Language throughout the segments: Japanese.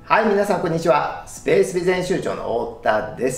はい、皆さんこんにちは。スペースビズ編集長の太田です。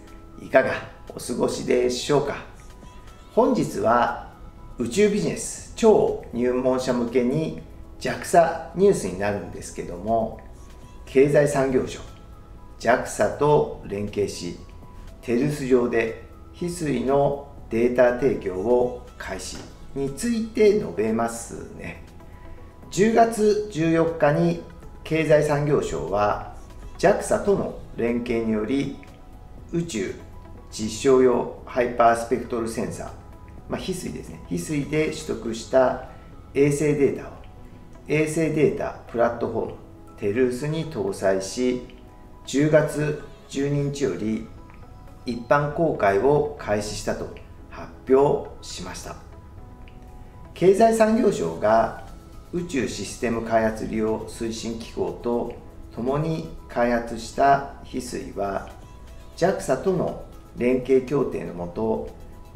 いかがお過ごしでしょうか。本日は宇宙ビジネス超入門者向けに JAXA ニュースになるんですけども、経済産業省 JAXA と連携し、テルス上で翡翠のデータ提供を開始について述べますね。10月14日に経済産業省は JAXA との連携により宇宙実証用ハイパースペクトルセンサー、翡翠ですね、翡翠で取得した衛星データを衛星データプラットフォームテルースに搭載し、10月12日より一般公開を開始したと発表しました。経済産業省が宇宙システム開発利用推進機構と共に開発した翡翠は JAXA との連携協定のもと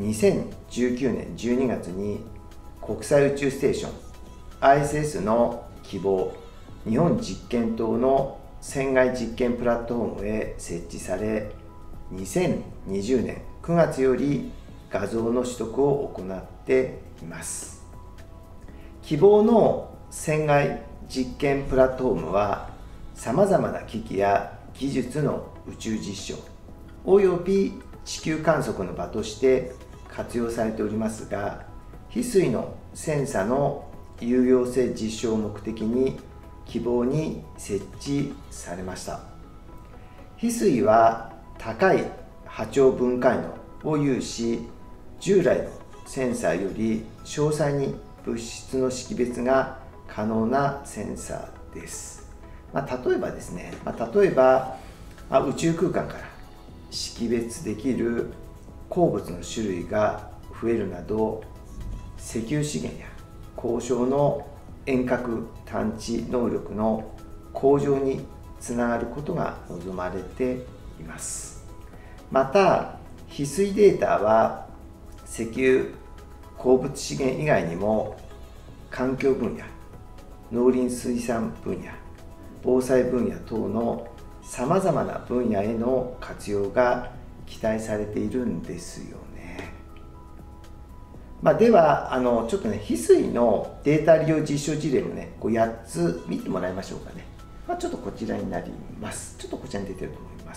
2019年12月に国際宇宙ステーション ISS の希望日本実験棟の船外実験プラットフォームへ設置され、2020年9月より画像の取得を行っています。希望の船外実験プラットフォームはさまざまな機器や技術の宇宙実証および地球観測の場として活用されておりますが、翡翠のセンサの有用性実証を目的に希望に設置されました。翡翠は高い波長分解能を有し、従来のセンサーより詳細に物質の識別が可能なセンサーです。例えばですね、宇宙空間から識別できる鉱物の種類が増えるなど、石油資源や鉱床の遠隔探知能力の向上につながることが望まれています。また、翡翠データは石油鉱物資源以外にも環境分野、農林水産分野、防災分野等のさまざまな分野への活用が期待されているんですよね。ではちょっとね、翡翠のデータ利用実証事例もね、8つ見てもらいましょうかね。ちょっとこちらになります。ちょっとこちらに出てると思います。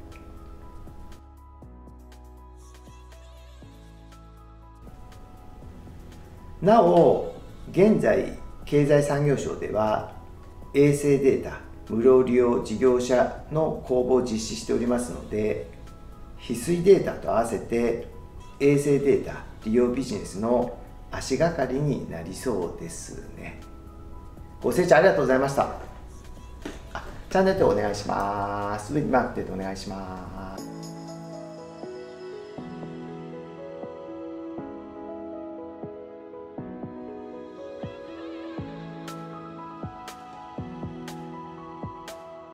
なお、現在経済産業省では衛星データ無料利用事業者の公募を実施しておりますので、翡翠データと合わせて衛星データ利用ビジネスの足がかりになりそうですね。ご清聴ありがとうございました。チャンネル登録お願いします。上にマークでお願いします。